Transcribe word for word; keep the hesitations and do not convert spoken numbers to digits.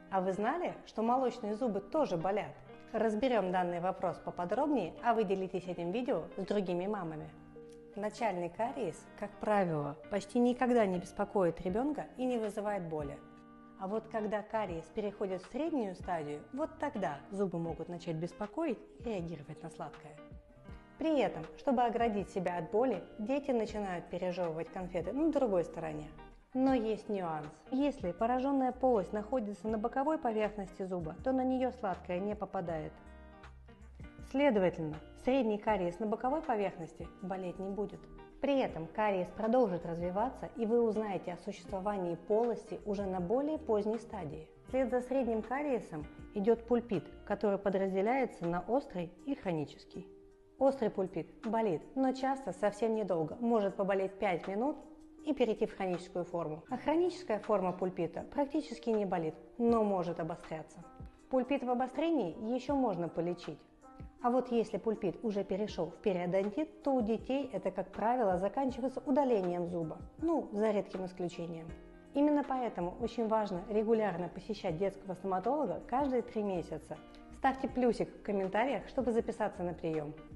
А вы знали, что молочные зубы тоже болят? Разберем данный вопрос поподробнее, а вы делитесь этим видео с другими мамами. Начальный кариес, как правило, почти никогда не беспокоит ребенка и не вызывает боли. А вот когда кариес переходит в среднюю стадию, вот тогда зубы могут начать беспокоить и реагировать на сладкое. При этом, чтобы оградить себя от боли, дети начинают пережевывать конфеты на другой стороне. Но есть нюанс. Если пораженная полость находится на боковой поверхности зуба, то на нее сладкое не попадает. Следовательно, средний кариес на боковой поверхности болеть не будет. При этом кариес продолжит развиваться, и вы узнаете о существовании полости уже на более поздней стадии. Вслед за средним кариесом идет пульпит, который подразделяется на острый и хронический. Острый пульпит болит, но часто совсем недолго, может поболеть пять минут и перейти в хроническую форму. А хроническая форма пульпита практически не болит, но может обостряться. Пульпит в обострении еще можно полечить. А вот если пульпит уже перешел в периодонтит, то у детей это, как правило, заканчивается удалением зуба, ну, за редким исключением. Именно поэтому очень важно регулярно посещать детского стоматолога каждые три месяца. Ставьте плюсик в комментариях, чтобы записаться на прием.